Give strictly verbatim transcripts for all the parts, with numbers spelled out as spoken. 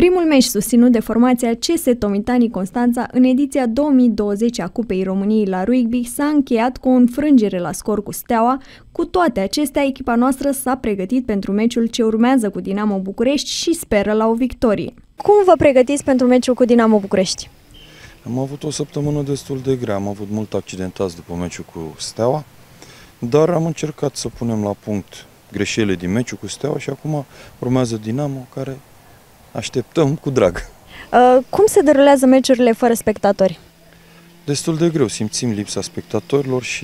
Primul meci susținut de formația C S Tomitani Constanța în ediția două mii douăzeci a Cupei României la rugby s-a încheiat cu o înfrângere la scor cu Steaua. Cu toate acestea, echipa noastră s-a pregătit pentru meciul ce urmează cu Dinamo București și speră la o victorie. Cum vă pregătiți pentru meciul cu Dinamo București? Am avut o săptămână destul de grea, am avut mult accidentați după meciul cu Steaua, dar am încercat să punem la punct greșelile din meciul cu Steaua și acum urmează Dinamo, care așteptăm cu drag. Uh, cum se derulează meciurile fără spectatori? Destul de greu, simțim lipsa spectatorilor și,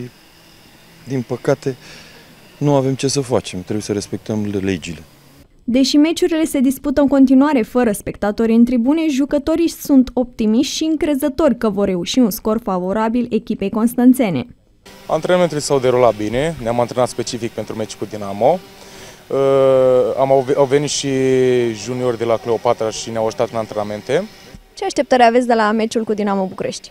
din păcate, nu avem ce să facem, trebuie să respectăm legile. Deși meciurile se dispută în continuare fără spectatori în tribune, jucătorii sunt optimiști și încrezători că vor reuși un scor favorabil echipei constanțene. Antrenamentele s-au derulat bine, ne-am antrenat specific pentru meciul cu Dinamo. Uh, am, au venit și juniori de la Cleopatra și ne-au ajutat în antrenamente. Ce așteptări aveți de la meciul cu Dinamo București?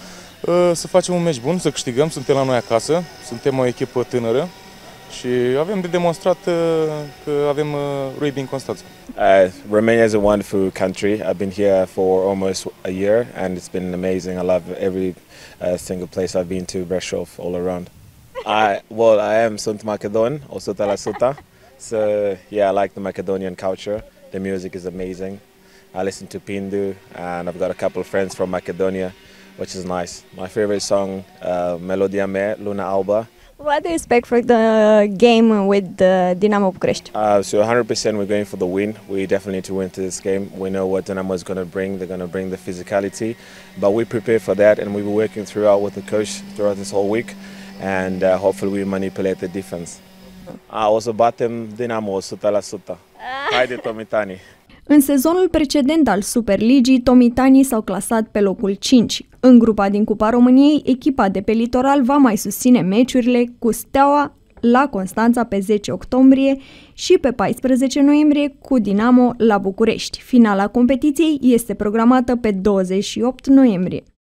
Uh, să facem un meci bun, să câștigăm, suntem la noi acasă, suntem o echipă tânără și avem de demonstrat uh, că avem uh, rugby în Constanța. Uh, Romania is a wonderful country. I've been here for almost a year and it's been amazing. I love every uh, single place I've been to, Brașov, all around. I, well, I am sunt Macedon, o sută la sută. So yeah, I like the Macedonian culture. The music is amazing. I listen to Pindu and I've got a couple of friends from Macedonia, which is nice. My favorite song, uh, Melodia Mea, Luna Alba. What do you expect for the game with the Dinamo București? Uh, so one hundred percent we're going for the win. We definitely need to win to this game. We know what Dinamo is going to bring. They're going to bring the physicality, but we prepare for that and we were working throughout with the coach throughout this whole week, and uh, hopefully we manipulate the defense. Uh, o să batem Dinamo o sută la sută. Haide Tomitani! În sezonul precedent al Superligii, Tomitanii s-au clasat pe locul cinci. În grupa din Cupa României, echipa de pe litoral va mai susține meciurile cu Steaua la Constanța pe zece octombrie și pe paisprezece noiembrie cu Dinamo la București. Finala competiției este programată pe douăzeci și opt noiembrie.